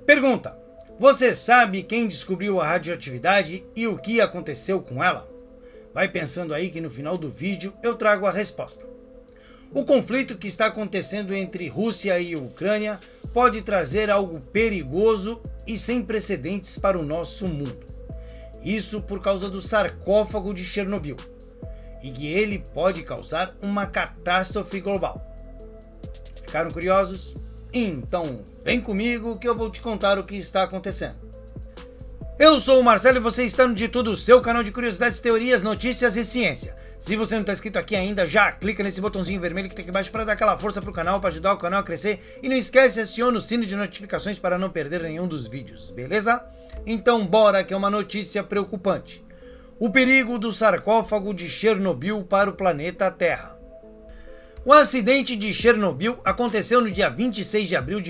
Pergunta: você sabe quem descobriu a radioatividade e o que aconteceu com ela? Vai pensando aí que no final do vídeo eu trago a resposta. O conflito que está acontecendo entre Rússia e Ucrânia pode trazer algo perigoso e sem precedentes para o nosso mundo. Isso por causa do sarcófago de Chernobyl, e que ele pode causar uma catástrofe global. Ficaram curiosos? Então vem comigo que eu vou te contar o que está acontecendo. Eu sou o Marcelo e você está no De Tudo, o seu canal de curiosidades, teorias, notícias e ciência. Se você não está inscrito aqui ainda, já clica nesse botãozinho vermelho que tem aqui embaixo para dar aquela força para o canal, para ajudar o canal a crescer. E não esquece, aciona o sino de notificações para não perder nenhum dos vídeos, beleza? Então bora que é uma notícia preocupante. O perigo do sarcófago de Chernobyl para o planeta Terra. O acidente de Chernobyl aconteceu no dia 26 de abril de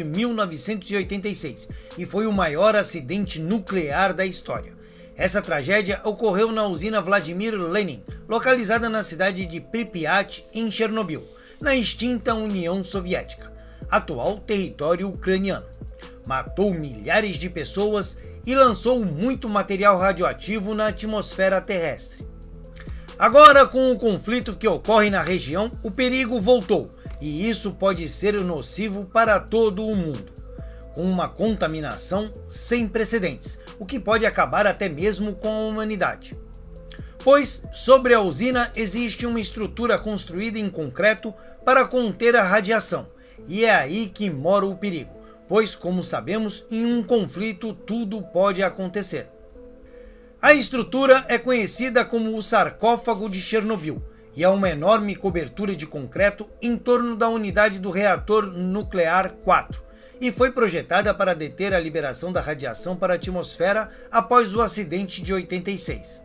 1986 e foi o maior acidente nuclear da história. Essa tragédia ocorreu na usina Vladimir Lenin, localizada na cidade de Pripyat, em Chernobyl, na extinta União Soviética, atual território ucraniano. Matou milhares de pessoas e lançou muito material radioativo na atmosfera terrestre. Agora, com o conflito que ocorre na região, o perigo voltou, e isso pode ser nocivo para todo o mundo, com uma contaminação sem precedentes, o que pode acabar até mesmo com a humanidade. Pois, sobre a usina existe uma estrutura construída em concreto para conter a radiação, e é aí que mora o perigo, pois, como sabemos, em um conflito tudo pode acontecer. A estrutura é conhecida como o sarcófago de Chernobyl e é uma enorme cobertura de concreto em torno da unidade do reator nuclear 4 e foi projetada para deter a liberação da radiação para a atmosfera após o acidente de 86.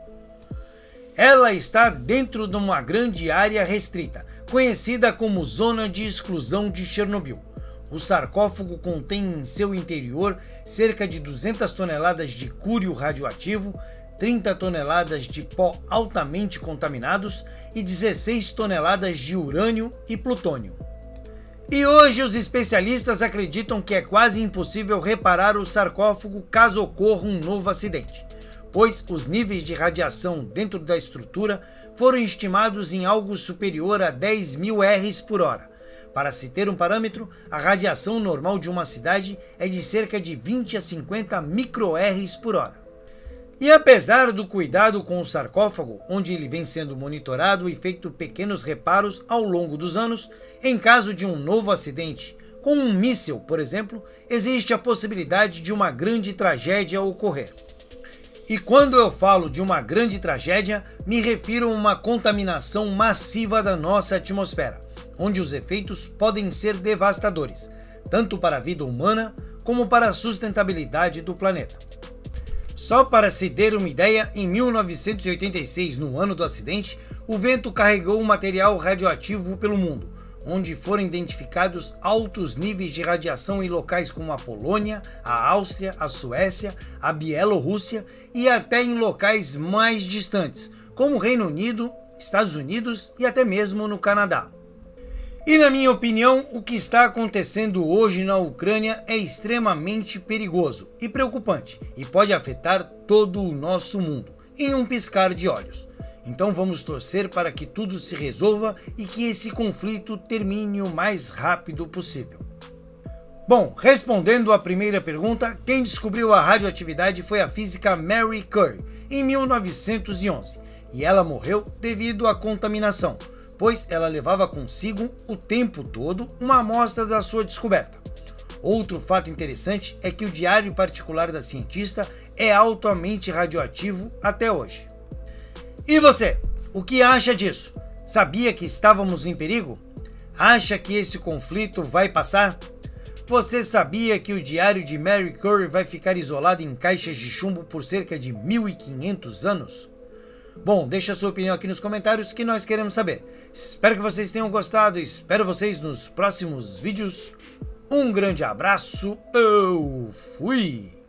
Ela está dentro de uma grande área restrita, conhecida como Zona de Exclusão de Chernobyl. O sarcófago contém em seu interior cerca de 200 toneladas de cúrio radioativo, 30 toneladas de pó altamente contaminados e 16 toneladas de urânio e plutônio. E hoje os especialistas acreditam que é quase impossível reparar o sarcófago caso ocorra um novo acidente, pois os níveis de radiação dentro da estrutura foram estimados em algo superior a 10.000 R por hora. Para se ter um parâmetro, a radiação normal de uma cidade é de cerca de 20 a 50 micro-R por hora. E apesar do cuidado com o sarcófago, onde ele vem sendo monitorado e feito pequenos reparos ao longo dos anos, em caso de um novo acidente, com um míssil, por exemplo, existe a possibilidade de uma grande tragédia ocorrer. E quando eu falo de uma grande tragédia, me refiro a uma contaminação massiva da nossa atmosfera, onde os efeitos podem ser devastadores, tanto para a vida humana como para a sustentabilidade do planeta. Só para se ter uma ideia, em 1986, no ano do acidente, o vento carregou material radioativo pelo mundo, onde foram identificados altos níveis de radiação em locais como a Polônia, a Áustria, a Suécia, a Bielorrússia e até em locais mais distantes, como o Reino Unido, Estados Unidos e até mesmo no Canadá. E na minha opinião, o que está acontecendo hoje na Ucrânia é extremamente perigoso e preocupante e pode afetar todo o nosso mundo em um piscar de olhos. Então vamos torcer para que tudo se resolva e que esse conflito termine o mais rápido possível. Bom, respondendo à primeira pergunta, quem descobriu a radioatividade foi a física Marie Curie em 1911 e ela morreu devido à contaminação, pois ela levava consigo o tempo todo uma amostra da sua descoberta. Outro fato interessante é que o diário particular da cientista é altamente radioativo até hoje. E você, o que acha disso? Sabia que estávamos em perigo? Acha que esse conflito vai passar? Você sabia que o diário de Marie Curie vai ficar isolado em caixas de chumbo por cerca de 1.500 anos? Bom, deixa a sua opinião aqui nos comentários que nós queremos saber. Espero que vocês tenham gostado e espero vocês nos próximos vídeos. Um grande abraço, eu fui!